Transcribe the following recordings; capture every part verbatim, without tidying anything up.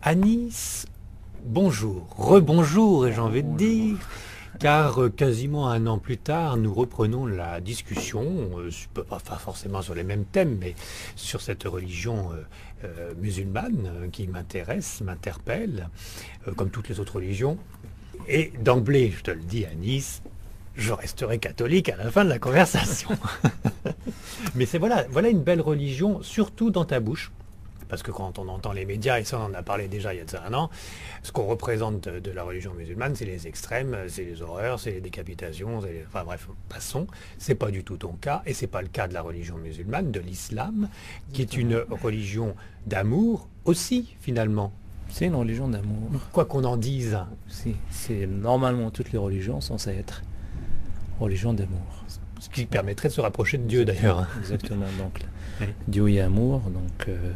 À Nice, bonjour, rebonjour, et j'ai envie de dire, car euh, quasiment un an plus tard, nous reprenons la discussion, euh, pas forcément sur les mêmes thèmes, mais sur cette religion euh, euh, musulmane euh, qui m'intéresse, m'interpelle, euh, comme toutes les autres religions. Et d'emblée, je te le dis à Nice, je resterai catholique à la fin de la conversation. Mais c'est voilà, voilà une belle religion, surtout dans ta bouche. Parce que quand on entend les médias, et ça on en a parlé déjà il y a de ça un an, ce qu'on représente de, de la religion musulmane, c'est les extrêmes, c'est les horreurs, c'est les décapitations, c'est les... enfin bref, passons. C'est pas du tout ton cas, et c'est pas le cas de la religion musulmane, de l'islam, qui est une religion d'amour aussi, finalement. C'est une religion d'amour. Quoi qu'on en dise. Si, c'est normalement toutes les religions sont censées être religion d'amour. Ce qui permettrait de se rapprocher de Dieu d'ailleurs. Exactement. Donc, oui. Dieu est amour, donc euh,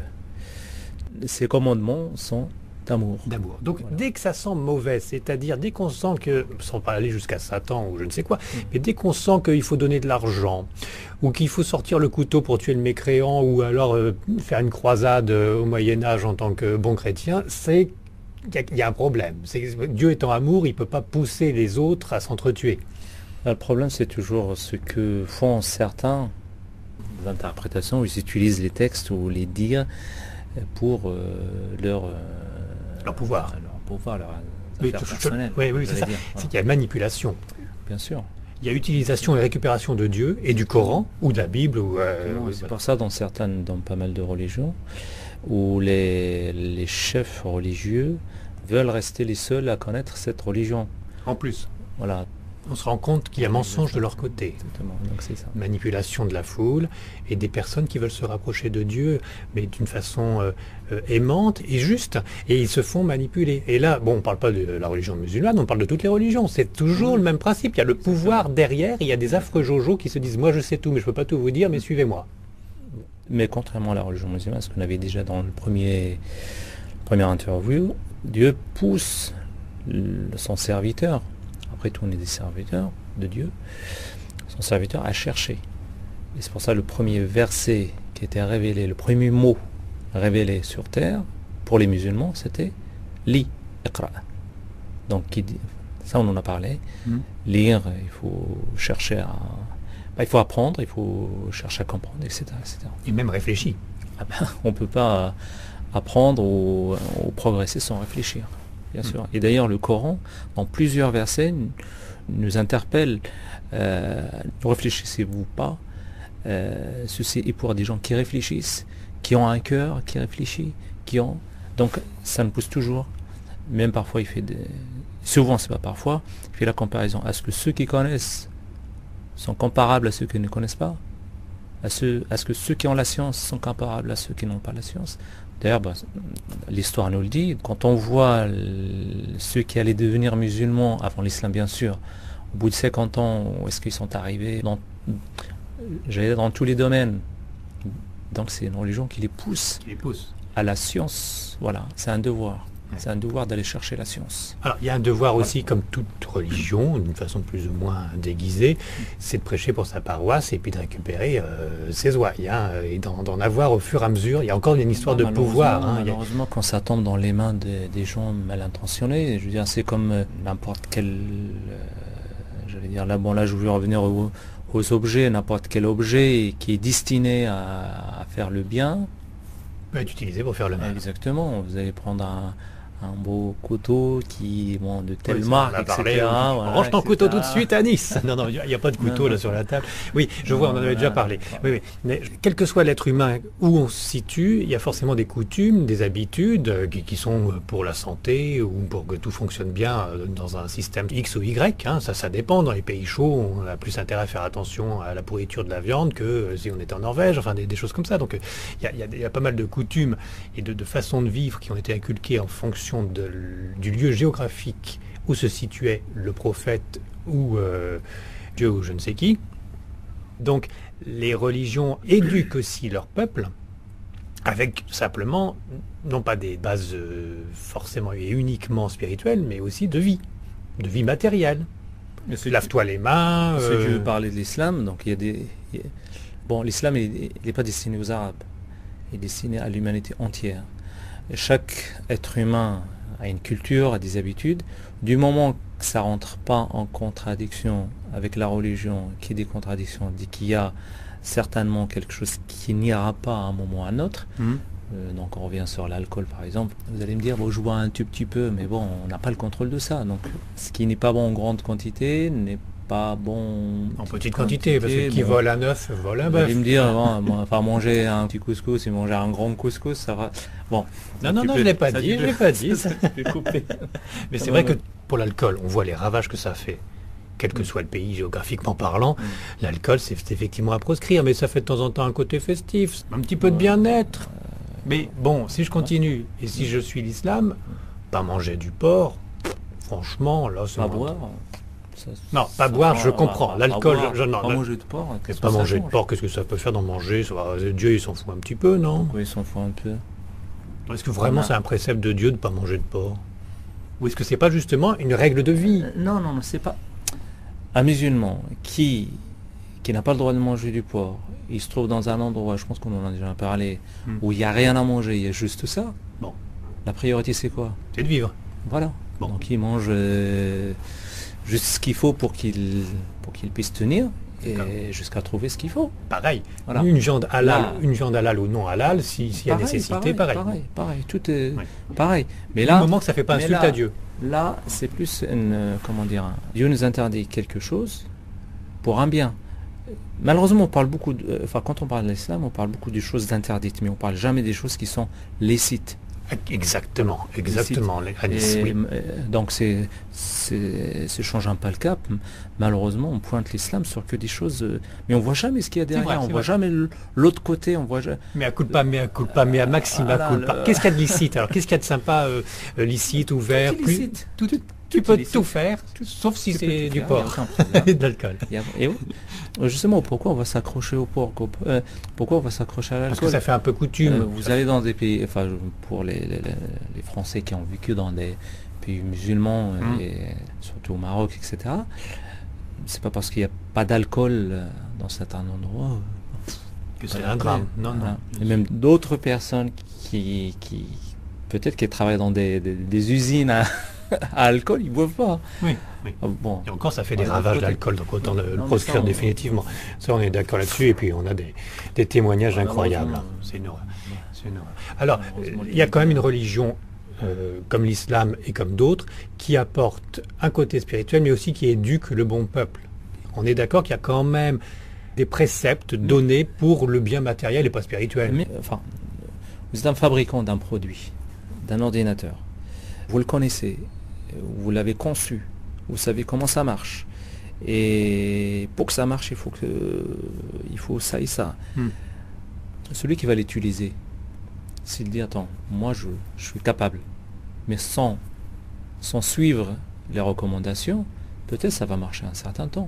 ces commandements sont d'amour. D'amour. Donc voilà. Dès que ça sent mauvais, c'est-à-dire dès qu'on sent que, sans pas aller jusqu'à Satan ou je ne sais quoi, mmh. mais dès qu'on sent qu'il faut donner de l'argent, ou qu'il faut sortir le couteau pour tuer le mécréant, ou alors euh, faire une croisade euh, au Moyen-Âge en tant que bon chrétien, c'est qu'il y, y a un problème. Dieu étant amour, il ne peut pas pousser les autres à s'entretuer. Le problème, c'est toujours ce que font certains interprétations, où ils utilisent les textes ou les dires pour euh, leur, euh, leur pouvoir. Leur pouvoir, leur oui, affaire personnelle. Oui, oui, c'est ça. Dire, c'est qu'il y a manipulation. Bien sûr. Il y a utilisation et récupération de Dieu et du Coran ou de la Bible. Ou, euh, oui, oui, c'est voilà. pour ça dans certaines, dans pas mal de religions, où les, les chefs religieux veulent rester les seuls à connaître cette religion. En plus. Voilà. On se rend compte qu'il y a mensonge de leur côté. Exactement. Donc c'est ça. Manipulation de la foule et des personnes qui veulent se rapprocher de Dieu, mais d'une façon euh, euh, aimante et juste, et ils se font manipuler. Et là, bon, on ne parle pas de la religion musulmane, on parle de toutes les religions. C'est toujours mmh. le même principe. Il y a le pouvoir derrière, il y a des affreux jojos qui se disent « moi je sais tout, mais je ne peux pas tout vous dire, mais suivez-moi ». Mais contrairement à la religion musulmane, ce qu'on avait déjà dans le premier, première interview, Dieu pousse le, son serviteur, après tout on est des serviteurs de Dieu, son serviteur à chercher. Et c'est pour ça le premier verset qui était révélé, le premier mot révélé sur terre pour les musulmans, c'était li, iqra. Donc qui dit, ça on en a parlé. Mm. Lire, il faut chercher à, bah, il faut apprendre, il faut chercher à comprendre, et cetera, et cetera. Et même réfléchir. Ah ben, on ne peut pas apprendre ou, ou progresser sans réfléchir. Bien sûr. Et d'ailleurs, le Coran, dans plusieurs versets, nous interpelle, euh, ne réfléchissez-vous pas, euh, ceci est pour des gens qui réfléchissent, qui ont un cœur, qui réfléchit, qui ont... Donc, ça nous pousse toujours, même parfois, il fait des... Souvent, c'est pas parfois, il fait la comparaison. Est-ce que ceux qui connaissent sont comparables à ceux qui ne connaissent pas? Est-ce est-ce que ceux qui ont la science sont comparables à ceux qui n'ont pas la science? D'ailleurs, bah, l'histoire nous le dit, quand on voit ceux qui allaient devenir musulmans, avant l'islam bien sûr, au bout de cinquante ans, où est-ce qu'ils sont arrivés dans, j'allais dans tous les domaines. Donc c'est une religion qui les pousse, qui les pousse à la science. Voilà, c'est un devoir. C'est un devoir d'aller chercher la science. Alors, il y a un devoir aussi, comme toute religion, d'une façon plus ou moins déguisée, c'est de prêcher pour sa paroisse et puis de récupérer euh, ses ouailles, hein, et d'en avoir au fur et à mesure. Il y a encore une histoire non, de pouvoir. Hein, malheureusement, a... quand ça tombe dans les mains des, des gens mal intentionnés, je veux dire, c'est comme euh, n'importe quel... Euh, j'allais dire, là, bon, là, je voulais revenir aux, aux objets, n'importe quel objet qui est destiné à, à faire le bien. Peut être utilisé pour faire le mal. Exactement. Vous allez prendre un... un beau couteau qui bon, de telle oui, marque, et cetera. Parlé, voilà, Range ton couteau tout de suite à Nice. Non, non, il n'y a pas de couteau non, là non. sur la table. Oui, je non, vois, on en avait voilà, déjà parlé. Oui, oui. Mais quel que soit l'être humain où on se situe, il y a forcément des coutumes, des habitudes euh, qui, qui sont pour la santé ou pour que tout fonctionne bien euh, dans un système X ou Y. Hein, ça, ça dépend. Dans les pays chauds, on a plus intérêt à faire attention à la pourriture de la viande que euh, si on était en Norvège, enfin des, des choses comme ça. Donc il euh, y, y, y a pas mal de coutumes et de, de façons de vivre qui ont été inculquées en fonction de, du lieu géographique où se situait le prophète ou euh, Dieu ou je ne sais qui. Donc les religions éduquent aussi leur peuple avec simplement, non pas des bases euh, forcément et uniquement spirituelles, mais aussi de vie, de vie matérielle. Lave-toi les mains. Euh... Si je veux euh... parler de l'islam, donc il y a des... Il y a... Bon, l'islam, il n'est pas destiné aux Arabes, il est destiné à l'humanité entière. chaque être humain a une culture, a des habitudes. Du moment que ça rentre pas en contradiction avec la religion, qui est des contradictions, dit qu'il y a certainement quelque chose qui n'ira pas à un moment ou à un autre. Mmh. Euh, donc on revient sur l'alcool par exemple. Vous allez me dire, bon, je bois un tout petit peu, mais bon, on n'a pas le contrôle de ça. Donc ce qui n'est pas bon en grande quantité n'est pas bon en petite quantité, quantité parce que qui bon, vole un œuf vole un bœuf. Vous allez me dire, bon, bon, enfin manger un petit couscous et manger un grand couscous, ça va. Bon. Non, non, non, peux, je l'ai pas dit, je l'ai pas dit. Ça. Mais c'est vrai que pour l'alcool, on voit les ravages que ça fait. Quel que soit le pays géographiquement parlant, mmh. l'alcool c'est effectivement à proscrire, mais ça fait de temps en temps un côté festif, un petit peu de bien-être. Mais bon, si je continue, et si je suis l'islam, pas manger du porc, franchement, là c'est... Pas boire ça, Non, pas boire, je comprends. L'alcool, je, je, non, pas manger de porc. Qu'est-ce pas manger de porc, qu'est-ce que ça peut faire d'en manger ça, Dieu, il s'en fout un petit peu, non? Oui, il s'en fout un peu. Est-ce que vraiment c'est un précepte de Dieu de ne pas manger de porc? Ou est-ce que c'est pas justement une règle de vie? euh, Non, non, non, c'est pas... Un musulman qui, qui n'a pas le droit de manger du porc, il se trouve dans un endroit, je pense qu'on en a déjà parlé, mmh. où il n'y a rien à manger, il y a juste ça. Bon. La priorité, c'est quoi? C'est de vivre. Voilà. Bon. Donc il mange euh, juste ce qu'il faut pour qu'il pour qu'il puisse tenir, et jusqu'à trouver ce qu'il faut. Pareil. Voilà. Une viande halal, là, une viande halal ou non halal, s'il si y a nécessité, pareil. Pareil, pareil, tout est oui. pareil. Mais là, du moment que ça ne fait pas insulte à Dieu. Là, c'est plus une, euh, comment dire, Dieu nous interdit quelque chose pour un bien. Malheureusement, on parle beaucoup, de, enfin, quand on parle de l'islam, on parle beaucoup des choses interdites, mais on parle jamais des choses qui sont licites. Exactement, exactement. Les hadiths, oui. euh, donc, c'est, c'est, c'est change un pas le cap. Malheureusement, on pointe l'islam sur que des choses, euh, mais on voit jamais ce qu'il y a derrière. Vrai, on voit vrai. jamais l'autre côté. On voit jamais. Mais à culpa, mais à culpa, mais à maxima culpa. Qu'est-ce qu'il y a de licite alors? Qu'est-ce qu'il y a de sympa, euh, licite, ouvert, tout plus licite. tout, tout, Tu peux tout faire, tout, sauf si c'est du porc et de l'alcool. Et oui. Justement, pourquoi on va s'accrocher au porc? euh, Pourquoi on va s'accrocher à l'alcool? Parce que ça fait un peu coutume. Euh, vous allez dans des pays, enfin, pour les, les, les Français qui ont vécu dans des pays musulmans, mmh. et surtout au Maroc, et cetera, c'est pas parce qu'il n'y a pas d'alcool dans certains endroits que c'est un drame. Non, non. Voilà. Et même d'autres personnes qui, qui peut-être qui travaillent dans des, des, des usines à à alcool, ils boivent pas. Oui, oui. Bon. Et encore, ça fait des ravages l'alcool, donc autant le, le proscrire on... définitivement. Ça, on est d'accord là-dessus, et puis on a des, des témoignages incroyables. C'est une horreur. C'est une horreur. Alors, il y a quand même une religion, euh, comme l'islam et comme d'autres, qui apporte un côté spirituel, mais aussi qui éduque le bon peuple. On est d'accord qu'il y a quand même des préceptes donnés pour le bien matériel et pas spirituel. Mais, enfin, vous êtes un fabricant d'un produit, d'un ordinateur. Vous le connaissez, vous l'avez conçu, vous savez comment ça marche. Et pour que ça marche, il faut, que, il faut ça et ça. Hmm. Celui qui va l'utiliser, s'il dit, attends, moi je, je suis capable, mais sans, sans suivre les recommandations, peut-être ça va marcher un certain temps.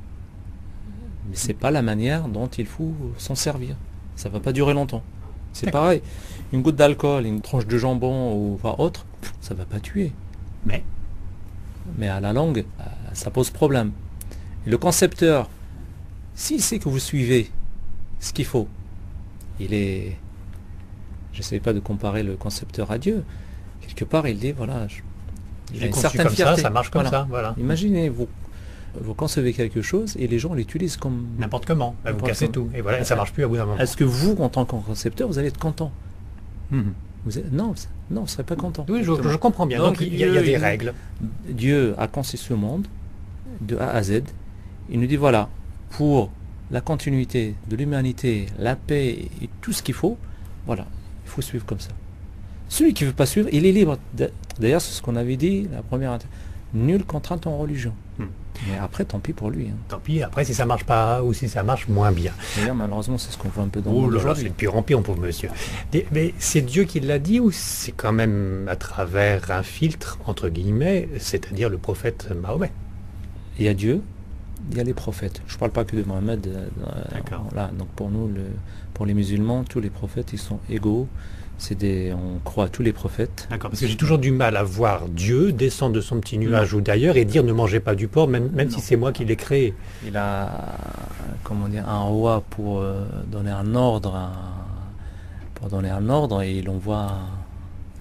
Mais ce n'est pas la manière dont il faut s'en servir. Ça ne va pas durer longtemps. C'est pareil. Une goutte d'alcool, une tranche de jambon ou enfin, autre, ça ne va pas tuer. Mais Mais à la longue, ça pose problème. Et le concepteur, s'il sait que vous suivez ce qu'il faut, il est... Je n'essaie pas de comparer le concepteur à Dieu. Quelque part, il dit, voilà... Je, il a une certaine comme fierté. Ça, ça marche comme voilà. ça. Voilà. Imaginez, vous, vous concevez quelque chose et les gens l'utilisent comme... N'importe comment. Bah, vous cassez tout. Et voilà, et ça ne marche plus à bout d'un moment. Est-ce que vous, en tant que concepteur, vous allez être content? Mmh. Vous êtes... Non, non, vous ne serez pas content. Oui, je, je comprends bien. Donc, Donc il, y a, il y a des règles. Dieu a conçu ce monde de A à Z. Il nous dit, voilà, pour la continuité de l'humanité, la paix et tout ce qu'il faut, voilà, il faut suivre comme ça. Celui qui ne veut pas suivre, il est libre. D'ailleurs, c'est ce qu'on avait dit, la première... Nulle contrainte en religion. Hmm. Mais après, tant pis pour lui. Hein. Tant pis, après, si ça marche pas ou si ça marche moins bien. D'ailleurs, malheureusement, c'est ce qu'on voit un peu dans oh le monde. C'est de pire en pire, pauvre monsieur. Des, mais c'est Dieu qui l'a dit ou c'est quand même à travers un filtre, entre guillemets, c'est-à-dire le prophète Mahomet? Il y a Dieu, il y a les prophètes. Je ne parle pas que de Mohammed. D'accord. Là, donc pour nous, le, pour les musulmans, tous les prophètes, ils sont égaux. C'est des, on croit à tous les prophètes. D'accord, parce que j'ai toujours du mal à voir Dieu descendre de son petit nuage non. ou d'ailleurs et dire ne mangez pas du porc, même, même si c'est moi qui l'ai créé. Il a, comment dire, un roi pour euh, donner un ordre, un, pour donner un ordre et il envoie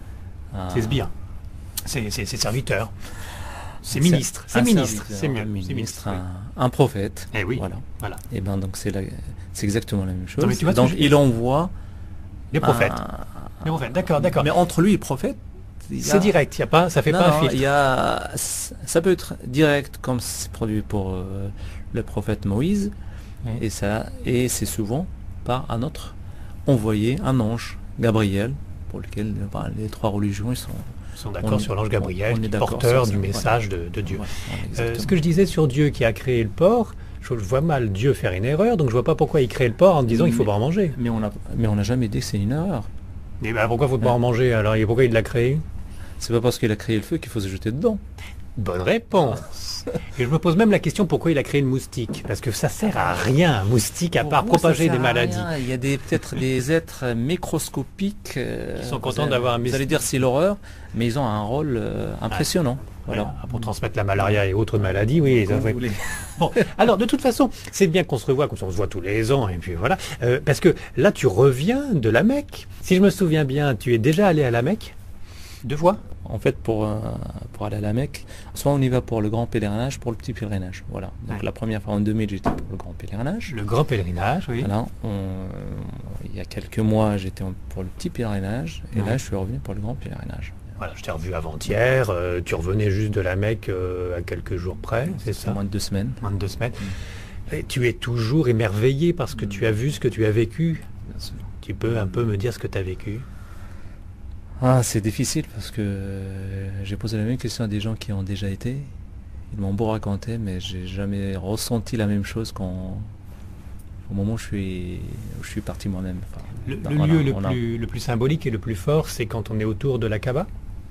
un- C'est sbire. C'est c'est- c'est serviteur. C'est un- ministre. C'est un ministre. serviteur, C'est mieux. un C'est ministre, ministre. oui. un, un prophète. Eh oui. Voilà. Voilà. Et ben donc c'est la- c'est exactement la même chose. Non, mais tu vois ce que donc je- il envoie Les prophètes. un- Les prophètes. D'accord, d'accord. Mais entre lui et prophète, il y a- C'est direct. Il y a pas. Ça fait Non, pas un non, filtre. il y a, ça peut être direct comme c'est produit pour euh, le prophète Moïse, Oui. et ça, et c'est souvent par un autre envoyé, un ange, Gabriel, pour lequel euh, bah, les trois religions ils sont. Ils sont on d'accord est- sur l'ange Gabriel, on est qui est d'accord porteur sur du ça, message de, de Dieu. Ouais, ouais, Euh, exactement. ce que je disais sur Dieu qui a créé le porc, je, je vois mal Dieu faire une erreur, donc je vois pas pourquoi il crée le porc en disant il faut Mais- pas en manger. Mais on a, mais on n'a jamais dit que c'est une erreur. Et ben pourquoi faut pas en manger alors et pourquoi il l'a créé? C'est pas parce qu'il a créé le feu qu'il faut se jeter dedans. Bonne réponse. Et je me pose même la question pourquoi il a créé le moustique. Parce que ça sert à rien, un moustique, à Pour part vous, ça propager sert des à maladies. rien. Il y a des peut-être des êtres microscopiques euh, Qui sont vous contents allez- d'avoir un Vous mis- allez dire c'est l'horreur, mais ils ont un rôle euh, impressionnant. Voilà. Voilà, pour transmettre la malaria et autres maladies, oui. ça, Comme oui. vous voulez. Bon, alors de toute façon, c'est bien qu'on se revoie, comme ça on se voit tous les ans, et puis voilà. Euh, parce que là, tu reviens de la Mecque. Si je me souviens bien, tu es déjà allé à la Mecque deux fois. En fait, pour, euh, pour aller à la Mecque, soit on y va pour le grand pèlerinage, pour le petit pèlerinage. Voilà. Donc Ouais. la première fois en deux mille, j'étais pour le grand pèlerinage. Le grand pèlerinage, oui. Voilà. On- il y a quelques mois, j'étais en- pour le petit pèlerinage, et Ouais. là, je suis revenu pour le grand pèlerinage. Voilà, je t'ai revu avant-hier. euh, tu revenais juste de la Mecque euh, à quelques jours près, c'est ça? Moins de deux semaines. Moins de deux semaines. Et tu es toujours émerveillé parce que tu as vu ce que tu as vécu. Tu peux un peu me dire ce que tu as vécu? Ah, c'est difficile parce que euh, j'ai posé la même question à des gens qui ont déjà été. Ils m'ont beau raconter, mais j'ai jamais ressenti la même chose quand, au moment où je suis, où je suis parti moi-même. Enfin, Le, ben, le on a- lieu le on a- plus, le plus symbolique et le plus fort, c'est quand on est autour de la Kaaba.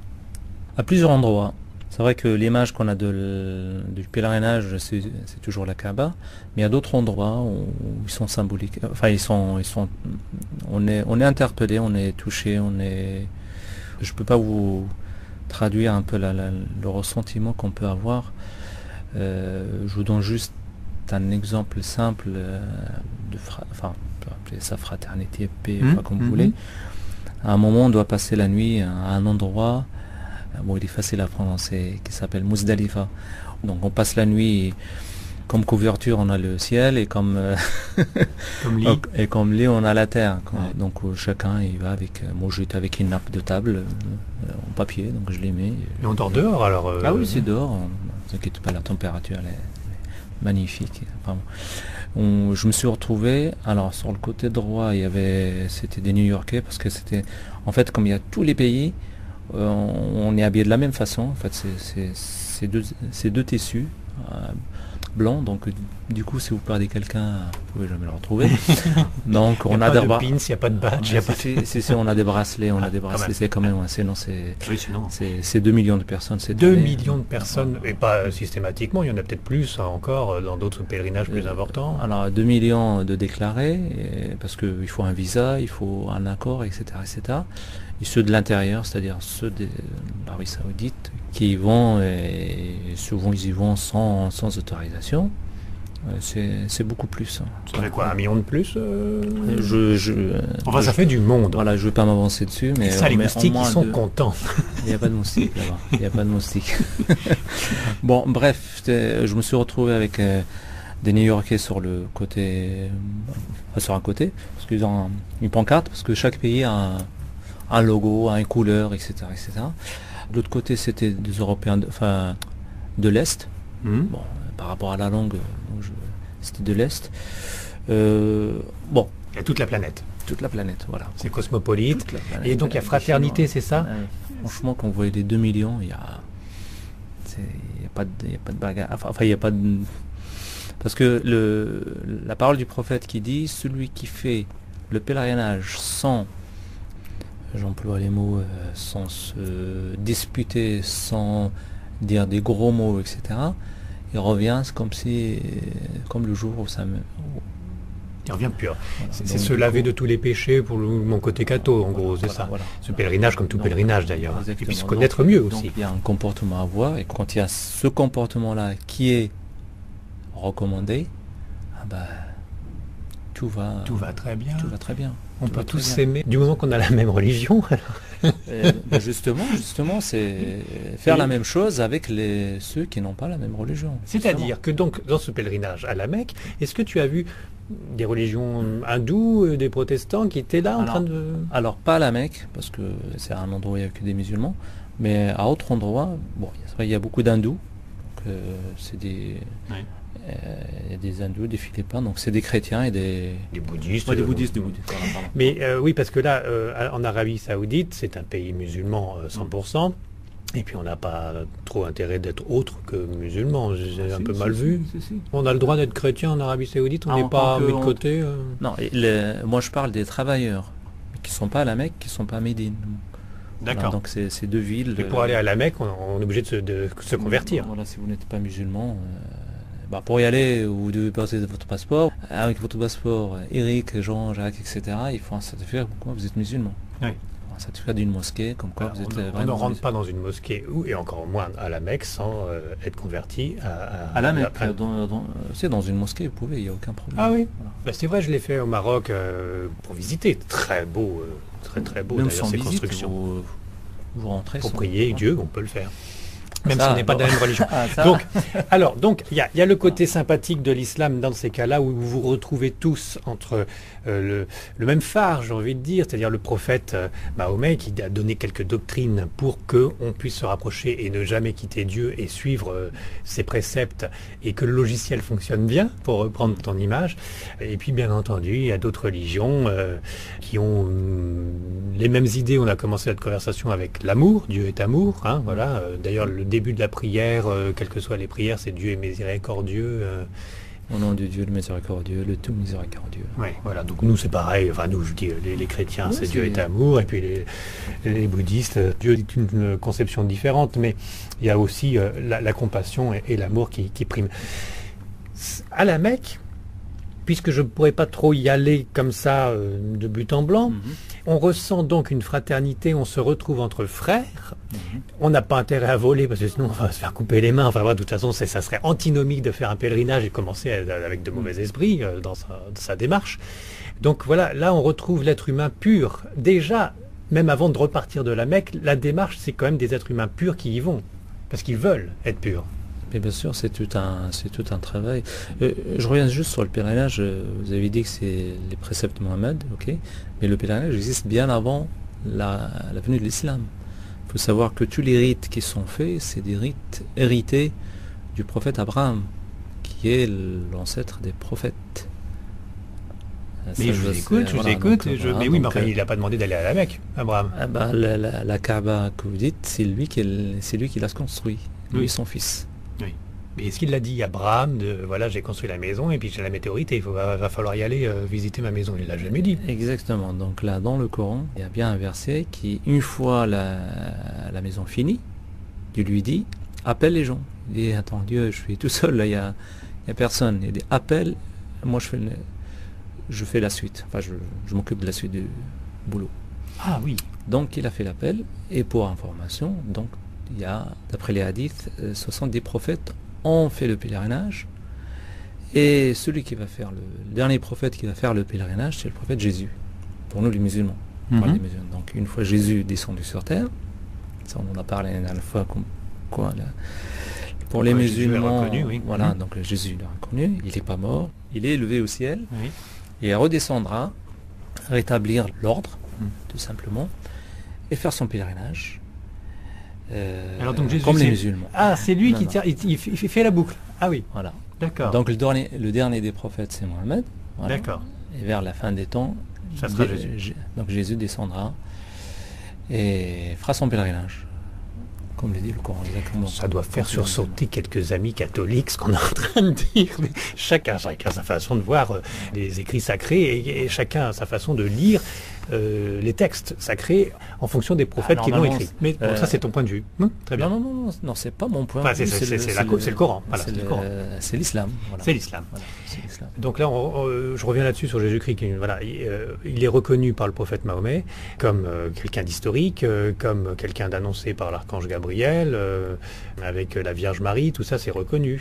À plusieurs endroits. C'est vrai que l'image qu'on a de l- du pèlerinage, c'est c'est toujours la Kaaba, mais il y a d'autres endroits où, où ils sont symboliques. Enfin, ils sont, ils sont, on est, on est interpellé, on est touché, on est. Je peux pas vous traduire un peu la- la- le ressentiment qu'on peut avoir. Euh, je vous donne juste un exemple simple euh, de, fra- enfin, on peut appeler ça fraternité, paix, Mmh, enfin, comme mmh. vous voulez. À un moment, on doit passer la nuit à un endroit. Bon, il est facile à prononcer, qui s'appelle Mousdalifa. Donc on passe la nuit, comme couverture on a le ciel et comme euh, Comme lit. et comme lit on a la terre. quoi. Ouais. Donc euh, chacun il va avec, euh, moi j'étais avec une nappe de table euh, en papier, donc je les mets. Et on dort dehors alors. euh, Ah oui, c'est dehors, ne vous inquiétez pas, la température elle est, elle est magnifique. Enfin, on- je me suis retrouvé, alors sur le côté droit il y avait, c'était des New-Yorkais parce que c'était, en fait comme il y a tous les pays, euh, on, on est habillé de la même façon. En fait, c'est- c'est c'est deux, c'est deux tissus euh, blancs. Donc, euh, du coup, si vous perdez quelqu'un, vous pouvez jamais le retrouver. Donc, Il n'y on a a pas des de bra- pins, il n'y a pas de badge. il y a pas de- Si, si, si, on a des bracelets, on Ah, a des quand bracelets. même. C'est quand même, ouais, sinon c'est Oui, sinon. c'est c'est deux millions de personnes. cette deux année. millions de personnes, et pas systématiquement, il y en a peut-être plus hein, encore euh, dans d'autres pèlerinages plus Euh, importants. Alors, deux millions de déclarés, et- parce qu'il faut un visa, il faut un accord, et cetera, et cetera. Et ceux de l'intérieur, c'est-à-dire ceux de l'Arabie Saoudite, qui y vont, et souvent ils y vont sans, sans autorisation. Euh, C'est c'est beaucoup plus. hein. Ça fait quoi, un million de plus euh Je, je, Enfin, je- ça fait du monde. Voilà, je ne vais pas m'avancer dessus, mais Et ça, les mais au moustiques, moins ils sont deux- contents. Il n'y a pas de moustiques là-bas. Il n'y a pas de moustiques. Bon, bref, j'étais- je me suis retrouvé avec euh, des New-Yorkais sur le côté, euh, enfin, sur un côté, parce qu'ils ont un- une pancarte, parce que chaque pays a un, un logo, a une couleur, et cetera, et cetera. De l'autre côté, c'était des Européens, de, enfin, de l'Est. Hmm. Bon, euh, par rapport à la langue, euh, je- c'était de l'Est. Euh, bon, Il y a toute la planète. toute la planète, voilà. C'est cosmopolite. Toute la planète. Et donc, il y a Des fraternité, Chinois. c'est ça Euh, Franchement, quand vous voyez les deux millions, il y a, c'est- il y a pas de, il y a pas de bagarre. Enfin, enfin, il y a pas de, parce que le, la parole du prophète qui dit, celui qui fait le pèlerinage sans, j'emploie les mots, euh, sans se disputer, sans dire des gros mots, et cetera. Il revient, c'est comme si, comme le jour où ça me, Il revient pur. voilà. C'est Donc, c'est se du laver coup, de tous les péchés pour le- mon côté catho, en gros, c'est voilà, ça. voilà. Ce pèlerinage, comme tout Donc, pèlerinage d'ailleurs. Et Exactement. puis se Donc- connaître mieux donc, aussi. il y a un comportement à avoir, et quand il y a ce comportement-là qui est recommandé, ah bah, tout va, tout va très bien. Tout va très bien. On tout peut tous s'aimer du moment qu'on a la même religion. euh, ben justement, justement, c'est faire Et la même chose avec les, ceux qui n'ont pas la même religion. C'est-à-dire que donc dans ce pèlerinage à la Mecque, est-ce que tu as vu des religions hindoues, des protestants qui étaient là en alors, train de... Alors pas à la Mecque, parce que c'est un endroit où il n'y a que des musulmans, mais à autre endroit, bon, il y a beaucoup d'hindous, euh, c'est des... Oui. Il y a des hindous, des philippins, donc c'est des chrétiens et des, des bouddhistes. Ouais, des bouddhistes, des bouddhistes. Voilà, mais euh, oui, parce que là, euh, en Arabie Saoudite, c'est un pays musulman euh, cent pour cent. Mm. Et puis on n'a pas trop intérêt d'être autre que musulman. J'ai ah, un si, peu si, mal si, vu. Si, si. On a le droit d'être chrétien en Arabie Saoudite, on n'est ah, pas mis de côté. Euh... Non, les, moi je parle des travailleurs qui ne sont pas à la Mecque, qui ne sont pas à Médine. D'accord. Voilà, donc c'est deux villes. Et pour euh, aller à la Mecque, on, on est obligé de se, de se convertir. Voilà, si vous n'êtes pas musulman. Euh, Bah pour y aller, vous devez passer votre passeport. Avec votre passeport, Eric, Jean, Jacques, et cetera, il faut un certificat comme quoi vous êtes musulman. Oui. Un certificat d'une mosquée, comme quoi Alors, vous êtes on, vraiment on ne rentre musulman. pas dans une mosquée, ou, et encore moins à la Mecque, sans euh, être converti à, à, à la Mecque. À... Dans, dans, c'est dans une mosquée, vous pouvez, il n'y a aucun problème. Ah oui. Voilà. Bah, c'est vrai, je l'ai fait au Maroc euh, pour visiter. Très beau, euh, très très beau Même d'ailleurs sans ces visite, constructions. Vous, vous rentrez. Pour sans... prier ouais. Dieu, on peut le faire. Même ça, si on n'est pas de la même religion. ah, donc, alors, donc, il y a, y a le côté sympathique de l'islam dans ces cas-là où vous vous retrouvez tous entre euh, le, le même phare, j'ai envie de dire, c'est-à-dire le prophète euh, Mahomet qui a donné quelques doctrines pour qu'on puisse se rapprocher et ne jamais quitter Dieu et suivre euh, ses préceptes et que le logiciel fonctionne bien, pour reprendre ton image. Et puis, bien entendu, il y a d'autres religions euh, qui ont euh, les mêmes idées. On a commencé notre conversation avec l'amour, Dieu est amour, hein, voilà. Euh, D'ailleurs, le début de la prière, euh, quelles que soient les prières, c'est Dieu est miséricordieux. Euh... Au nom de Dieu, le miséricordieux, le tout miséricordieux. Oui, voilà. Donc nous, c'est pareil. Enfin, nous, je dis, les, les chrétiens, oui, c'est Dieu est amour, et puis les, les bouddhistes, Dieu est une, une conception différente, mais il y a aussi euh, la, la compassion et, et l'amour qui, qui priment. À la Mecque, puisque je ne pourrais pas trop y aller comme ça euh, de but en blanc, mm-hmm. on ressent donc une fraternité, on se retrouve entre frères, mm-hmm. on n'a pas intérêt à voler parce que sinon on va se faire couper les mains, enfin voilà, de toute façon ça serait antinomique de faire un pèlerinage et commencer à, avec de mauvais esprits euh, dans, sa, dans sa démarche. Donc voilà, là on retrouve l'être humain pur. Déjà, même avant de repartir de la Mecque, la démarche c'est quand même des êtres humains purs qui y vont, parce qu'ils veulent être purs. Mais bien sûr, c'est tout un, c'est tout un travail. Euh, je reviens juste sur le pèlerinage. Vous avez dit que c'est les préceptes de Mohammed, ok. Mais le pèlerinage existe bien avant la, la venue de l'islam. Il faut savoir que tous les rites qui sont faits, c'est des rites hérités du prophète Abraham, qui est l'ancêtre des prophètes. Mais ça, je vous écoute, je voilà, vous écoute. Donc, je... voilà, mais oui, donc, mais enfin, il n'a pas demandé d'aller à la Mecque, Abraham. Ah bah, la, la, la Kaaba que vous dites, c'est lui qui, c'est lui qui l'a construit, lui oui. et son fils. Oui. Mais est-ce qu'il l'a dit à Abraham de voilà, j'ai construit la maison et puis j'ai la météorite et il faut, va, va falloir y aller euh, visiter ma maison? Il l'a jamais dit. Exactement. Donc là, dans le Coran, il y a bien un verset qui, une fois la, la maison finie, Dieu lui dit appelle les gens. Il dit attends, Dieu, je suis tout seul, là, il n'y a, il y a personne. Il dit appelle, moi je fais, le, je fais la suite. Enfin, je, je m'occupe de la suite du boulot. Ah oui. Donc il a fait l'appel et pour information, donc il y a, d'après les hadiths, soixante-dix prophètes ont fait le pèlerinage. Et celui qui va faire le, le dernier prophète qui va faire le pèlerinage, c'est le prophète Jésus. Pour nous les musulmans. Mm-hmm. les musulmans. Donc une fois Jésus descendu sur terre, ça on en a parlé la dernière fois, comme, quoi, là, pour les ouais, musulmans, reconnu, oui. voilà, mm-hmm. donc Jésus l'a reconnu, il n'est pas mort, il est élevé au ciel, oui. et il redescendra, rétablir l'ordre, mm. tout simplement, et faire son pèlerinage. Euh, Alors donc Jésus, comme les musulmans. Ah, c'est lui non, qui, tient, il, il fait la boucle. Ah oui. Voilà. D'accord. Donc le dernier, le dernier des prophètes, c'est Mohammed. Voilà. D'accord. Et vers la fin des temps, ça sera Jésus. J- donc Jésus descendra et fera son pèlerinage. Comme le dit le Coran. Exactement. Ça doit faire sursauter quelques amis catholiques, ce qu'on est en train de dire. Mais chacun, chacun a sa façon de voir euh, les écrits sacrés et, et chacun a sa façon de lire euh, les textes sacrés en fonction des prophètes ah, qui l'ont écrit. Mais bon, euh, ça, c'est ton point de vue. Hum, très bien. Non, non, non, non, non c'est pas mon point enfin, de vue. C'est, c'est, c'est, c'est, c'est, le, c'est le Coran. Voilà, c'est, c'est, le Coran. c'est l'islam. Voilà. C'est l'islam. Voilà, c'est l'islam. Donc là, on, on, je reviens là-dessus sur Jésus-Christ. Qui, voilà, il, euh, il est reconnu par le prophète Mahomet comme euh, quelqu'un d'historique, euh, comme quelqu'un d'annoncé par l'archange Gabriel, euh, avec la Vierge Marie. Tout ça, c'est reconnu.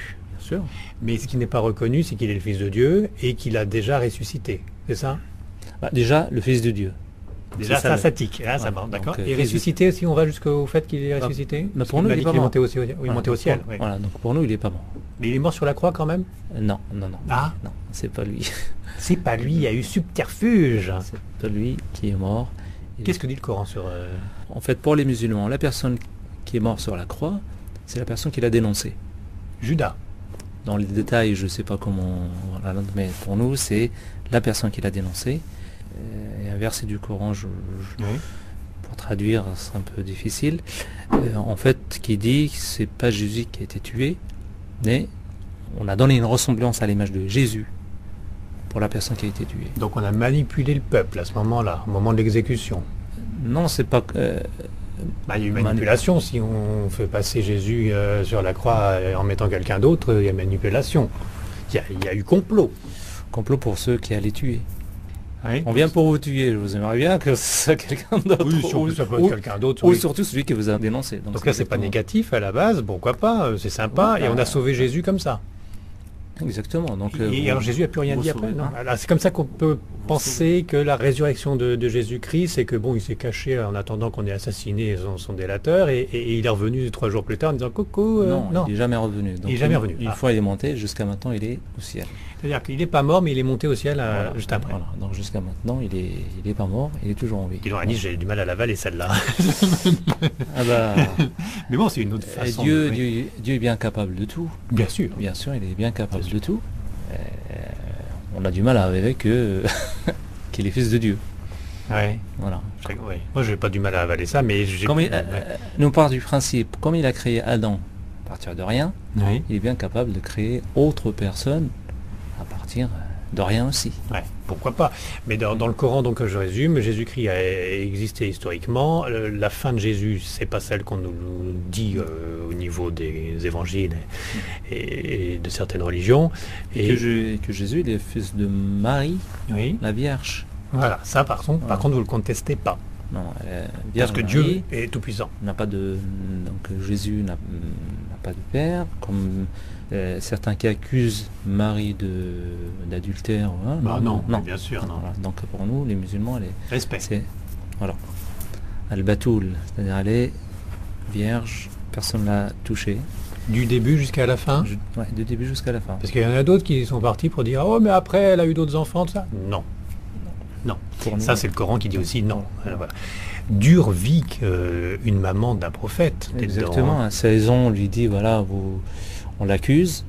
sûr. Mais ce qui n'est pas reconnu, c'est qu'il est le Fils de Dieu et qu'il a déjà ressuscité. C'est ça? Bah, déjà, le Fils de Dieu. Déjà, C'est ça, le- ça tique. Hein, ça Voilà, va, d'accord. donc, euh, Et Fils de- ressuscité aussi, on va jusqu'au fait qu'il est ressusité? mais Parce pour qu'il nous, m'a il dit est pas qu'il est mort. monté au ciel. Oui, Voilà, monté au donc ciel. pour- oui. Voilà, donc pour nous, il est pas mort. Mais il est mort sur la croix quand même? Euh, Non, non, non. Ah, Non, c'est pas lui. c'est pas lui, il y a eu subterfuge. C'est pas lui qui est mort. Il- Qu'est-ce que dit le Coran sur... euh, En fait, pour les musulmans, la personne qui est morte sur la croix, c'est la personne qui l'a dénoncé. Judas? Dans les détails, je ne sais pas comment, voilà, mais pour nous, c'est la personne qui l'a dénoncé. Euh, Et un verset du Coran, je- je- Oui. pour traduire, c'est un peu difficile. Euh, en fait, qui dit que c'est pas Jésus qui a été tué, mais on a donné une ressemblance à l'image de Jésus pour la personne qui a été tuée. Donc on a manipulé le peuple à ce moment-là, au moment de l'exécution. Non, c'est pas. euh, Bah, il y a eu Mani- manipulation. Si on fait passer Jésus euh, sur la croix euh, en mettant quelqu'un d'autre, il y a manipulation. Il y a, il y a eu complot. complot pour ceux qui allaient tuer. Oui. On vient pour vous tuer. Je vous aimerais bien que ce soit quelqu'un d'autre. Oui, ou, surtout, ça peut être ou- quelqu'un d'autre. ou oui. surtout celui qui vous a dénoncé. Donc là, c'est pas exactement- négatif à la base, pourquoi pas, euh, c'est sympa, Oui, et on bah, a sauvé Jésus comme ça. Exactement. Donc, Et, euh, et vous- alors Jésus a plus rien vous dit après, sauvez, non hein. Alors, c'est comme ça qu'on peut penser que la résurrection de, de Jésus-Christ, c'est que bon, il s'est caché en attendant qu'on ait assassiné son, son délateur, et, et- et il est revenu trois jours plus tard en disant coucou. euh, non, non. il n'est jamais revenu. Donc, Il est jamais une- revenu. Une Ah. fois il est monté, jusqu'à maintenant il est au ciel. C'est-à-dire qu'il n'est pas mort, mais il est monté au ciel euh, Voilà. juste après. Voilà. Donc jusqu'à maintenant il est, il est pas mort, il est toujours en vie. Dis donc, Anis, j'ai du mal à l'avaler celle-là. Ah bah, mais bon, c'est une autre euh, façon. Dieu, de- oui. Dieu, Dieu est bien capable de tout. Bien sûr. Bien sûr, il est bien capable de tout. Euh, on a du mal à rêver que qu'il est fils de Dieu. Ouais. Voilà. Je- ouais. Moi, j'ai pas du mal à avaler ça, mais j'ai. Comme il, Ouais. euh, nous part du principe, comme il a créé Adam à partir de rien, Oui. il est bien capable de créer autre personne à partir de rien aussi. Ouais, pourquoi pas. Mais dans, dans le Coran, donc je résume, Jésus-Christ a existé historiquement. Le- La fin de Jésus, c'est pas celle qu'on nous dit euh, au niveau des évangiles et, et de certaines religions. Et que, je- que Jésus il est fils de Marie, oui, la Vierge. voilà, ça par contre, par Voilà. contre, vous le contestez pas, Non, euh, parce Vierge que Marie Dieu est tout puissant. n'a pas de, donc Jésus n'a n'a pas de père, comme euh, certains qui accusent Marie de d'adultère. hein, Bah non, non, bien sûr, non. Voilà. Donc pour nous, les musulmans, elle est, Respect. c'est voilà, al-batoul, c'est-à-dire elle est vierge, personne l'a touchée, Du début jusqu'à la fin. ju- ouais, de début jusqu'à la fin. Parce qu'il y en a d'autres qui sont partis pour dire oh mais après elle a eu d'autres enfants, tout ça. Non, non. Pour nous, Ça c'est le Coran qui dit aussi non. Alors, voilà. Dure vie qu'une maman d'un prophète. T'es exactement. dedans. À seize ans, on lui dit voilà, vous, on l'accuse.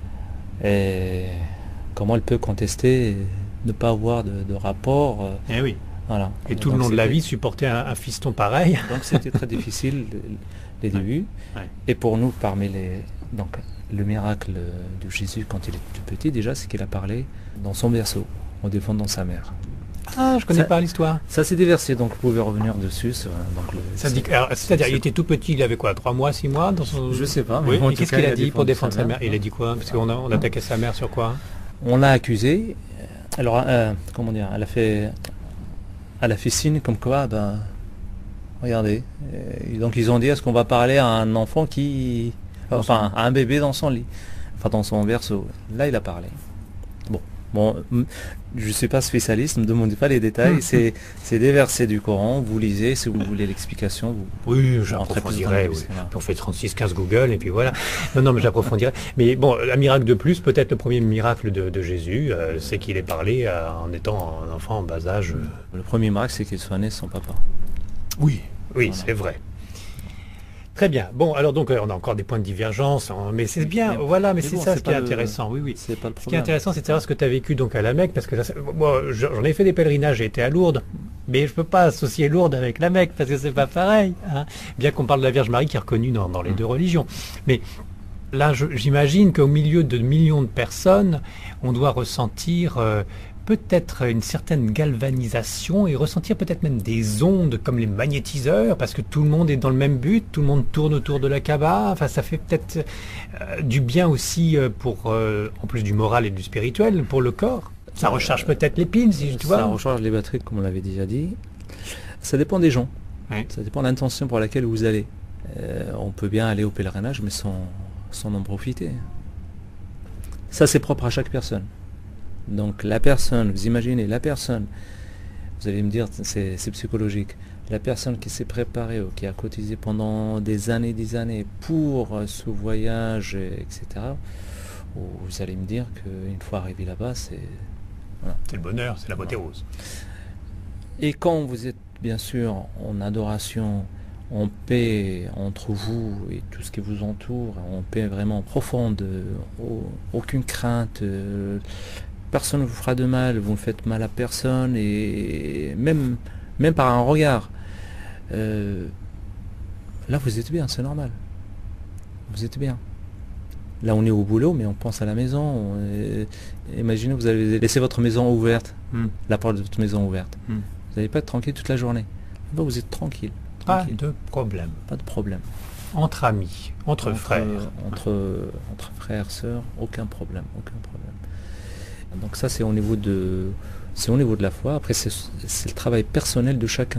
Et comment elle peut contester, et ne pas avoir de, de rapport, euh, Eh oui. voilà. Et tout le Donc long de la c'était- vie, supporter un, un fiston pareil. Donc c'était très difficile le- les Ouais. débuts. Ouais. Et pour nous, parmi les donc le miracle de Jésus quand il est tout petit déjà, c'est qu'il a parlé dans son berceau en défendant sa mère. Ah, je connais Ça- pas l'histoire. Ça c'est déversé, donc vous pouvez revenir dessus. sur- donc le- Ça c'est- dit, alors, c'est-à-dire, c'est- il était tout petit, il avait quoi, trois mois, six mois dans son. Je sais pas, mais Oui. en Et tout qu'est-ce cas, qu'il il a a dit pour défendu défendre sa sa mère mère. Il a dit quoi Parce qu'on a, on attaquait sa mère sur quoi On l'a accusée. Alors, euh, comment dire, elle a fait, elle a fait signe comme quoi, ben, regardez. Et donc ils ont dit, est-ce qu'on va parler à un enfant qui, enfin, à un bébé dans son lit, enfin dans son berceau. Là, il a parlé. Bon, bon, m- je suis pas spécialiste, ne me demandez pas les détails. c'est, c'est des versets du Coran. Vous lisez, si vous voulez l'explication. Vous, Oui, Rentrer plus dans j'approfondirai. le Oui. bus, voilà. Puis on fait trente-six quinze Google et puis voilà. Non, non, mais j'approfondirai. Mais bon, un miracle de plus, peut-être le premier miracle de, de Jésus, euh, c'est qu'il ait parlé euh, en étant un enfant en bas âge. euh. le premier miracle, c'est qu'il soit né sans papa. Oui, oui, Voilà. c'est vrai. Très bien. Bon, alors donc euh, on a encore des points de divergence, hein, mais c'est bien. Mais- voilà, mais, mais c'est bon, ça c'est ce qui est pas le- intéressant. Oui, oui. C'est pas le Ce qui est problème. intéressant, c'est de savoir ce que tu as vécu donc à la Mecque, parce que ça, c'est- moi, j'en ai fait des pèlerinages, j'ai été à Lourdes, mais je peux pas associer Lourdes avec la Mecque, parce que c'est pas pareil. hein. Bien qu'on parle de la Vierge Marie qui est reconnue dans, dans les Mm. deux religions. Mais là, je- j'imagine qu'au milieu de millions de personnes, on doit ressentir euh, peut-être une certaine galvanisation et ressentir peut-être même des ondes comme les magnétiseurs, parce que tout le monde est dans le même but, tout le monde tourne autour de la Kaaba. Enfin, ça fait peut-être euh, du bien aussi euh, pour, euh, en plus du moral et du spirituel, pour le corps. Ça recharge peut-être l'épine, si tu vois. Ça recharge les batteries, comme on l'avait déjà dit. Ça dépend des gens. Ouais. Ça dépend de l'intention pour laquelle vous allez. Euh, on peut bien aller au pèlerinage, mais sans, sans en profiter. Ça, c'est propre à chaque personne. Donc la personne, vous imaginez, la personne, vous allez me dire, c'est, c'est psychologique, la personne qui s'est préparée ou qui a cotisé pendant des années des années pour ce voyage, et cetera, vous allez me dire qu'une fois arrivé là-bas, c'est... Voilà. C'est le bonheur, c'est la beauté rose. Et quand vous êtes bien sûr en adoration, en paix entre vous et tout ce qui vous entoure, en paix vraiment profonde, aucune crainte, personne ne vous fera de mal, vous ne faites mal à personne, et même, même par un regard, euh, là vous êtes bien, c'est normal. Vous êtes bien. Là on est au boulot, mais on pense à la maison. Euh, imaginez, vous avez laissé votre maison ouverte, mm. la porte de votre maison ouverte. Mm. Vous n'allez pas être tranquille toute la journée. Là, vous êtes tranquille. Pas de problème. Pas de problème. Entre amis, entre, entre frères. Entre, entre frères, sœurs, aucun problème, aucun problème. Donc ça c'est au niveau de c'est au niveau de la foi. Après c'est, c'est le travail personnel de chacun.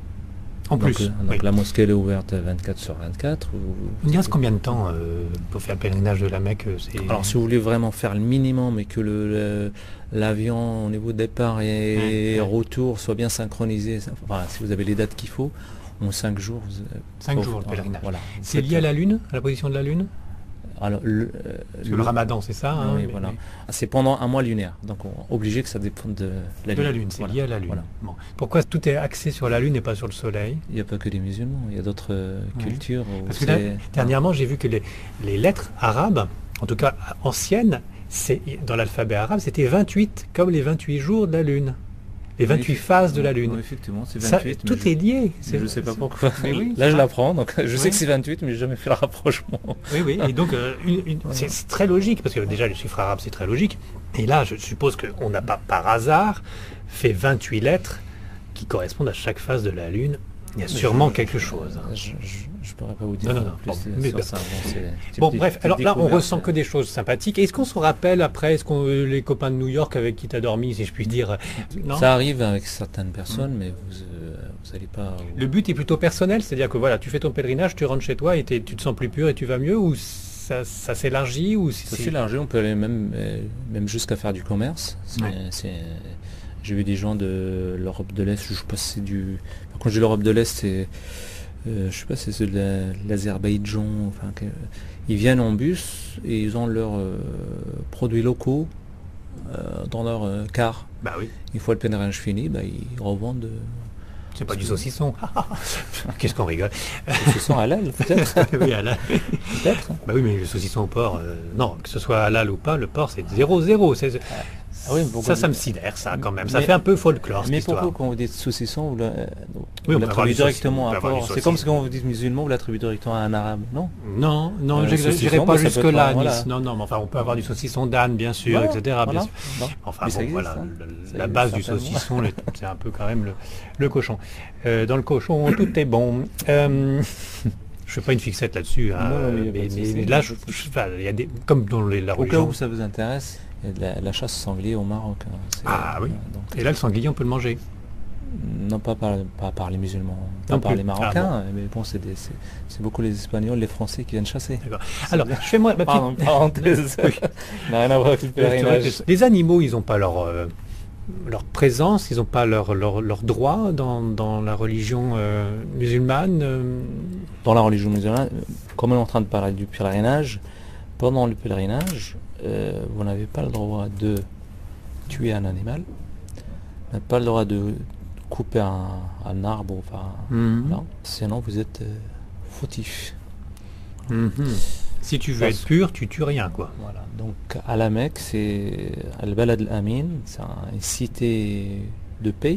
En donc, plus. Euh, donc oui. La mosquée elle est ouverte vingt-quatre sur vingt-quatre. Il y a combien de temps euh, pour faire le pèlerinage de la Mecque c'est... Alors si vous voulez vraiment faire le minimum et que le, le, l'avion au niveau de départ et ouais, retour ouais. soit bien synchronisé, enfin, si vous avez les dates qu'il faut, en cinq jours. Vous, cinq jours le pèlerinage. Voilà. C'est lié à la Lune, à la position de la Lune? Alors, le, euh, le, le ramadan, c'est ça hein, oui, mais, voilà. mais... C'est pendant un mois lunaire, donc on est obligé que ça dépende de la de Lune. La Lune, c'est voilà. lié à la Lune. Voilà. Bon. Pourquoi tout est axé sur la Lune et pas sur le Soleil? Il n'y a pas que des musulmans, il y a d'autres euh, oui. cultures. Parce que là, dernièrement, j'ai vu que les, les lettres arabes, en tout cas anciennes, c'est, dans l'alphabet arabe, c'était vingt-huit, comme les vingt-huit jours de la Lune. Les vingt-huit oui, phases de la Lune. Oui, effectivement, c'est vingt-huit. Ça, tout je, est lié. C'est, je ne sais pas pourquoi. Oui, là, je l'apprends, donc je oui. sais que c'est vingt-huit, mais je n'ai jamais fait le rapprochement. Oui, oui, et donc euh, une, une, voilà. c'est, c'est très logique, parce que déjà, le chiffre arabe, c'est très logique. Et là, je suppose qu'on n'a pas, par hasard, fait vingt-huit lettres qui correspondent à chaque phase de la Lune. Il y a sûrement je, quelque chose. Hein. Je ne pourrais pas vous dire. Non, non, non. Plus Bon, mais ça, bon, c'est, bon c'est bref, petite, alors là, on ressent c'est... que des choses sympathiques. Est-ce qu'on se rappelle après, est-ce qu'on les copains de New York avec qui t'as dormi, si je puis dire non ça arrive avec certaines personnes, mmh. mais vous euh, vous n'allez pas... Vous... Le but est plutôt personnel, c'est-à-dire que voilà, tu fais ton pèlerinage, tu rentres chez toi et tu te sens plus pur et tu vas mieux, ou ça, ça s'élargit ou Ça s'élargit, on peut aller même, même jusqu'à faire du commerce. C'est, ouais. c'est... J'ai vu des gens de l'Europe de l'Est, je sais pas si c'est du... Quand je dis l'Europe de l'Est, c'est... Euh, je sais pas si c'est de la, l'Azerbaïdjan, enfin... Que, ils viennent en bus et ils ont leurs euh, produits locaux euh, dans leur euh, car. Bah oui. Une fois le pèlerinage fini, bah, ils revendent... Euh, c'est pas du saucisson. Qu'est-ce qu'on rigole. Le saucisson halal, peut-être. Oui, halal. Peut-être. Bah oui, mais le saucisson au porc, euh, non, que ce soit halal ou pas, le porc, c'est zéro zéro. C'est... Ah oui, ça, ça me sidère, ça, quand même. Ça mais, fait un peu folklore, mais cette histoire. pourquoi, quand vous dites saucisson, vous, la, oui, vous l'attribuez directement à un porc? C'est comme quand vous dites musulman, vous l'attribuez directement à un arabe, non? Non, non, euh, je n'irai pas jusque-là, voilà. Non, non, mais enfin, on peut avoir du saucisson d'âne, bien sûr, voilà, et cetera. Voilà. Bien sûr. Enfin, bon, voilà, le, la base du saucisson, c'est un peu quand même le, le cochon. Euh, dans le cochon, tout est bon. Euh, je fais pas une fixette là-dessus, hein, non, mais, mais, mais, mais là, je, je, enfin, il y a des, comme dans les, la religion. Au cas où ça vous intéresse, il y a de la, la chasse au sanglier au Maroc. Hein. Ah oui. Donc, et là, le sanglier, on peut le manger? Non, pas par, pas par les musulmans, pas non par plus. Les Marocains, ah bon. Mais bon, c'est, des, c'est, c'est beaucoup les Espagnols, les Français qui viennent chasser. D'accord. Alors, je fais moi ma petite Pardon, parenthèse. Oui. n'a rien à voir avec le pèlerinage. Les animaux, ils n'ont pas leur euh, leur présence, ils n'ont pas leur leur, leur droit dans, dans la religion euh, musulmane. Euh... Dans la religion musulmane, comme on est en train de parler du pèlerinage, pendant le pèlerinage, euh, vous n'avez pas le droit de tuer un animal, vous n'avez pas le droit de couper un, un arbre, enfin, mm-hmm. non, sinon vous êtes euh, fautif. Mm-hmm. Si tu veux Parce... être pur, tu tues rien, quoi. Voilà. Donc à la Mecque, c'est Al-Balad al-Amin, c'est un, une cité de paix.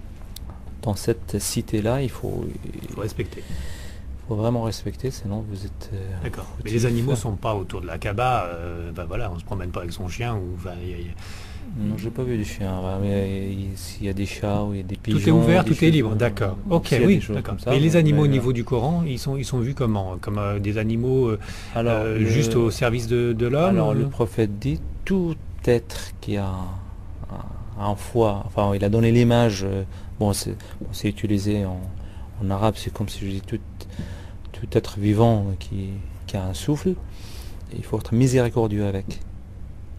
Dans cette cité-là, il faut, il faut respecter. Il faut vraiment respecter, sinon vous êtes... Euh, D'accord. Mais les animaux ne sont pas autour de la Kaaba. Euh, ben voilà, on ne se promène pas avec son chien. Ou, ben, y a, y a... Non, j'ai pas vu de chien. Mais s'il y a des chats ou il y a des pigeons... Tout est ouvert, tout est libre, d'accord. Ok, oui, d'accord. Ça, mais les animaux au niveau du Coran, ils sont, ils sont vus comment? Comme euh, des animaux euh, alors, euh, le... juste au service de, de l'homme? Alors, le prophète dit, tout être qui a un, un foie, enfin, il a donné l'image, euh, bon, c'est, c'est utilisé en, en arabe, c'est comme si je dis tout, tout être vivant qui, qui a un souffle, il faut être miséricordieux avec.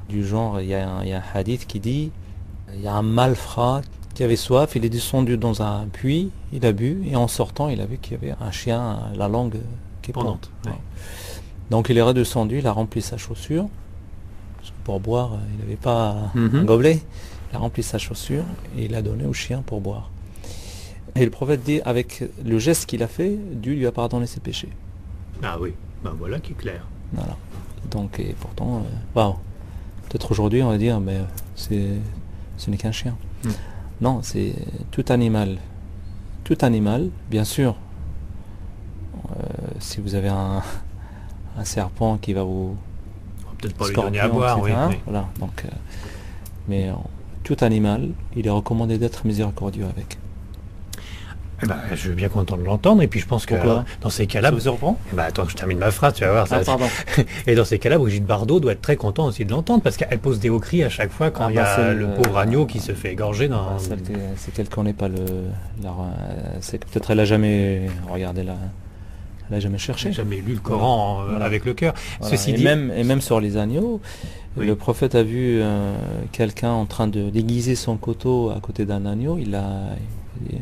Du genre, il y, a un- il y a un hadith qui dit, il y a un malfrat qui avait soif, il est descendu dans un puits, il a bu, et en sortant, il a vu qu'il y avait un chien, la langue qui est pendante. Ouais. Donc il est redescendu, il a rempli sa chaussure. Parce que pour boire, il n'avait pas Mhm. un gobelet. Il a rempli sa chaussure et il a donné au chien pour boire. Et le prophète dit, avec le geste qu'il a fait, Dieu lui a pardonné ses péchés. Ah oui, ben voilà qui est clair. Voilà. Donc, et pourtant, euh, waouh. Peut-être aujourd'hui, on va dire, mais c'est, ce n'est qu'un chien. Mm. Non, c'est tout animal. Tout animal, bien sûr. euh, si vous avez un, un serpent qui va vous... On va peut-être pas lui scorpion, donner à boire, oui. et cetera, oui. Voilà. Donc, euh, mais euh, tout animal, il est recommandé d'être miséricordieux avec. Eh ben, je suis bien content de l'entendre, et puis je pense que Pourquoi alors, dans ces cas-là... Ça vous surprend? Eh ben, attends que je termine ma phrase, tu vas voir. Ça, Ah, pardon. et dans ces cas-là, Brigitte Bardot doit être très contente aussi de l'entendre, parce qu'elle pose des hauts cris à chaque fois quand Ah, il y a bah, c'est le le- pauvre agneau qui se fait égorger dans... Ah, celle que- c'est qu'elle connaît pas le. la- euh, c'est que peut-être elle a jamais regardé la. Elle a jamais cherché. J'ai jamais lu le Coran euh, Voilà. avec le cœur. Voilà. Ceci et, dit... même, et même sur les agneaux, Oui. le prophète a vu euh, quelqu'un en train de déguiser son couteau à côté d'un agneau. Il a, il,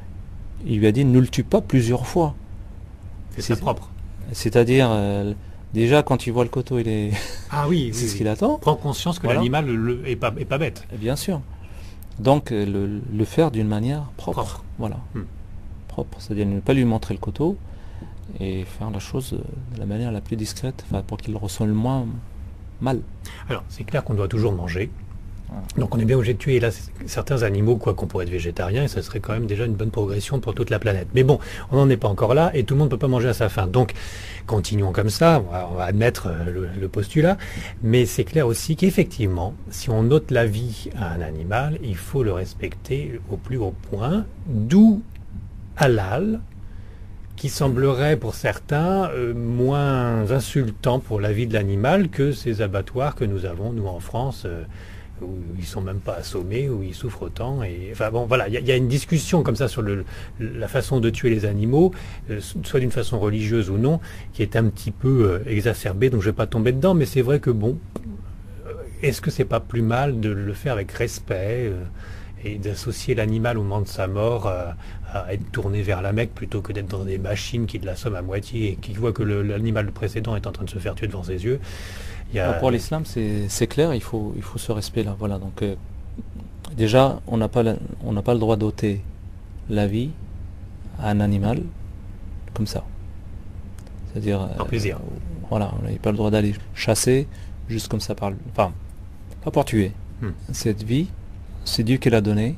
il lui a dit, ne le tue pas plusieurs fois. C'est ça propre. C'est-à-dire, euh, déjà quand il voit le couteau, il est, Ah oui, c'est oui, ce oui. qu'il attend. Prends conscience que Voilà. l'animal le- est, pas, est pas bête. Et bien sûr. Donc euh, le, le faire d'une manière propre. Propre. Voilà. Hmm. Propre. C'est-à-dire ne pas lui montrer le couteau et faire la chose euh, de la manière la plus discrète, enfin, pour qu'il le ressent le moins mal. Alors, c'est clair qu'on doit toujours manger. Voilà. Donc on est bien obligé de tuer là c- certains animaux, quoi qu'on pourrait être végétarien, et ça serait quand même déjà une bonne progression pour toute la planète. Mais bon, on n'en est pas encore là, et tout le monde ne peut pas manger à sa faim. Donc, continuons comme ça, on va, on va admettre euh, le, le postulat, mais c'est clair aussi qu'effectivement, si on ôte la vie à un animal, il faut le respecter au plus haut point, d'où halal, qui semblerait pour certains euh, moins insultant pour la vie de l'animal que ces abattoirs que nous avons, nous, en France, euh, où ils sont même pas assommés, où ils souffrent autant. Et, enfin bon, voilà, il y, a- il y a une discussion comme ça sur le, la façon de tuer les animaux, euh, soit d'une façon religieuse ou non, qui est un petit peu euh, exacerbée, donc je vais pas tomber dedans, mais c'est vrai que bon, euh, est-ce que c'est pas plus mal de le faire avec respect euh, et d'associer l'animal au moment de sa mort euh, à être tourné vers la Mecque plutôt que d'être dans des machines qui l'assomment à moitié et qui voient que le- l'animal précédent est en train de se faire tuer devant ses yeux. Il y a- Alors, pour l'islam, c'est c'est clair, il faut, il faut ce respect-là. Voilà, donc euh, déjà, on n'a pas, la- on n'a pas le droit d'ôter la vie à un animal comme ça. C'est-à-dire... Par plaisir. euh, voilà, on n'a pas le droit d'aller chasser juste comme ça par... le- Enfin, pas pour tuer. Hmm. Cette vie, c'est Dieu qui l'a donnée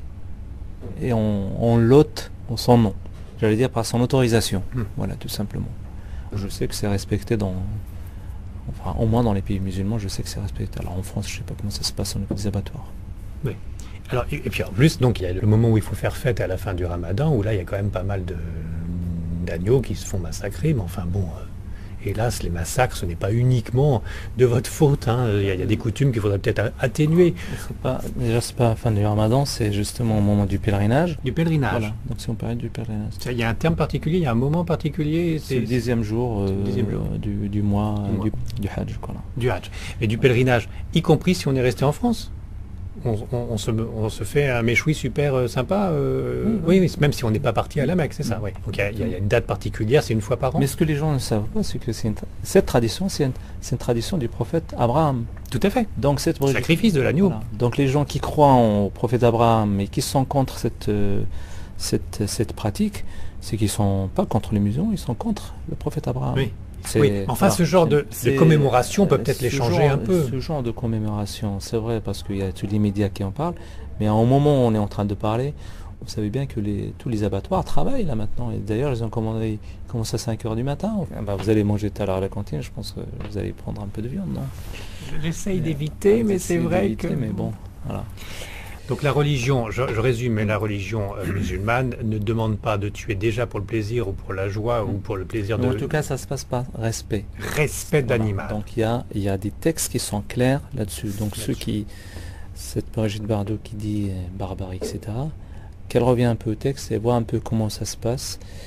et on, on l'ôte en son nom. J'allais dire par son autorisation. Hmm. Voilà, tout simplement. Je sais que c'est respecté dans... Enfin, au moins dans les pays musulmans, je sais que c'est respecté. Alors en France, je sais pas comment ça se passe au niveau des abattoirs. Alors, et, et puis en plus, donc il y a le moment où il faut faire fête à la fin du Ramadan, où là il y a quand même pas mal de d'agneaux qui se font massacrer, mais enfin bon, euh, hélas, les massacres, ce n'est pas uniquement de votre faute. Hein. Il, y a, il y a des coutumes qu'il faudrait peut-être a- atténuer. C'est pas, déjà, c'est pas la fin du Ramadan, c'est justement au moment du pèlerinage. Du pèlerinage. Voilà, donc c'est en période du pèlerinage. Ça, il y a un terme particulier, il y a un moment particulier, C'est le dixième jour, c'est le euh, dixième jour. Du, du mois, Du mois. du, du Hajj. Voilà. du Hajj. Mais du pèlerinage, y compris si on est resté en France. On, on- on se, on se fait un méchoui super euh, sympa, euh, Oui, oui, oui, même si on n'est pas parti à la Mecque, c'est ça. Oui. Donc il y a- il y, a- il y a une date particulière, c'est une fois par an. Mais ce que les gens ne savent pas, c'est que c'est une tra- cette tradition, c'est une, c'est une tradition du prophète Abraham. Tout à fait. Donc cette Sacrifice de l'agneau. Voilà. Donc les gens qui croient au prophète Abraham et qui sont contre cette, euh, cette, cette pratique, c'est qu'ils sont pas contre les musulmans, ils sont contre le prophète Abraham. Oui. C'est- Oui, enfin, voilà. ce genre de- de C'est- commémoration peut peut-être ce les changer genre- un peu. Ce genre de commémoration, c'est vrai, parce qu'il y a tous les médias qui en parlent, mais au moment où on est en train de parler, vous savez bien que les, tous les abattoirs travaillent là maintenant. Et d'ailleurs, ils ont commandé, ils commencent à cinq heures du matin. Ah bah, vous allez manger tout à l'heure à la cantine, je pense que vous allez prendre un peu de viande, non? J'essaye Mais- d'éviter, mais J'essaie c'est vrai d'éviter, que... Mais bon, voilà. Donc la religion, je, je résume, mais la religion euh, musulmane ne demande pas de tuer déjà pour le plaisir ou pour la joie ou pour le plaisir de Mais en tout cas, ça se passe par respect. respect Voilà. d'animal. Donc il y a, il y a des textes qui sont clairs là-dessus. Donc ceux Là-dessus. qui, cette Brigitte Bardot qui dit euh, barbarie, et cetera, qu'elle revient un peu au texte et voit un peu comment ça se passe.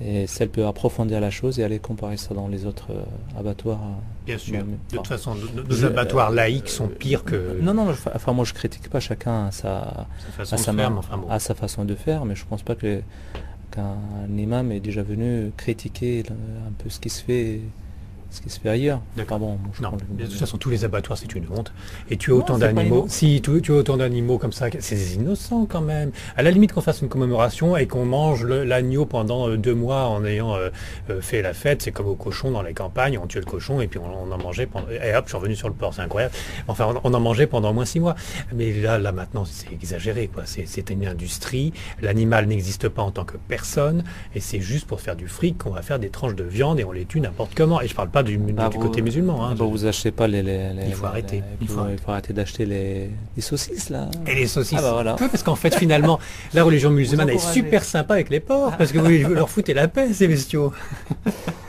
Et celle peut approfondir la chose et aller comparer ça dans les autres euh, abattoirs. Bien sûr. Non, mais, de toute enfin, façon, nos, nos je- abattoirs euh, laïcs sont pires que Non, non, je- enfin moi je critique pas chacun à sa, sa façon à de sa, faire, ma- mais enfin bon. à sa façon de faire, mais je pense pas que qu'un imam est déjà venu critiquer le- un peu ce qui se fait, ce qui se fait ailleurs. D'accord. Enfin bon, moi, je Non, prends le- de toute façon, tous les abattoirs, c'est une honte. Et tu as Non, autant c'est pas une d'animaux. honte. Si, tu, tu as autant d'animaux comme ça, c'est innocent quand même. À la limite qu'on fasse une commémoration et qu'on mange le- l'agneau pendant euh, deux mois en ayant euh, euh, fait la fête, c'est comme au cochon dans les campagnes, on tuait le cochon et puis on, on en mangeait pendant... Et hop, je suis revenu sur le porc, c'est incroyable. Enfin, on, on en mangeait pendant au moins six mois. Mais là, là maintenant, c'est exagéré, quoi. C'est c'est une industrie. L'animal n'existe pas en tant que personne et c'est juste pour faire du fric qu'on va faire des tranches de viande et on les tue n'importe comment. Et je parle pas du, du Ah, côté vous- musulman. Hein. ah, bah, vous achetez pas les, les- les- Il faut les- arrêter, les- il faut vous- arrêter. il faut arrêter d'acheter les, les saucisses là. Et les saucisses. Ah bah voilà. Ouais, parce qu'en fait, finalement, la religion musulmane est encouragez. super sympa avec les porcs, parce que vous leur foutez la paix, ces bestiaux.